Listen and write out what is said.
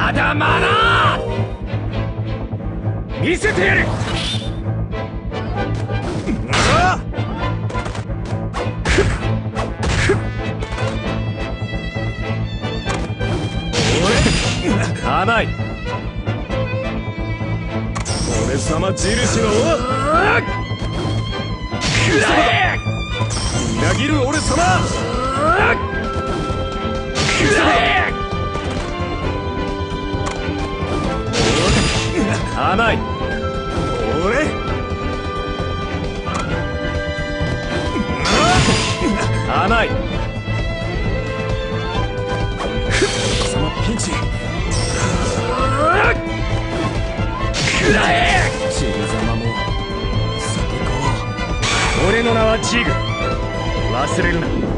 まだまだ見せてやる。甘い。俺様印のくらえ。みなぎる俺様くらえ。甘い。俺甘い。貴様ピンチくらえ。ジグ様も先行。俺の名はジグ、忘れるな。